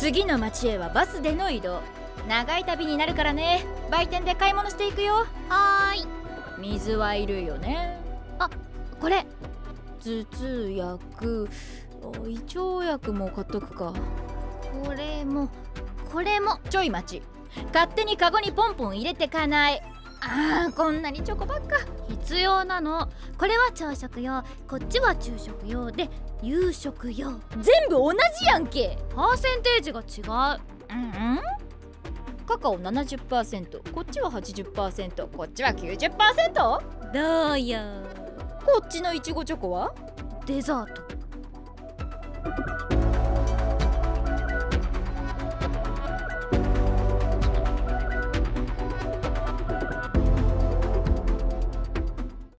次の町へはバスでの移動。長い旅になるからね。売店で買い物していくよ。 はーい。 水はいるよね。 あ、これ。 頭痛薬、胃腸薬も買っとくか。 これもこれも。 ちょい待ち。勝手にカゴにポンポン入れてかない。こんなにチョコばっか。 必要なの。これは朝食用、こっちは昼食用で夕食用。 全部同じやんけ。 パーセンテージが違う。 カカオ 70%、 こっちは 80%、 こっちは 90%。 どうよ。 こっちのいちごチョコはデザート。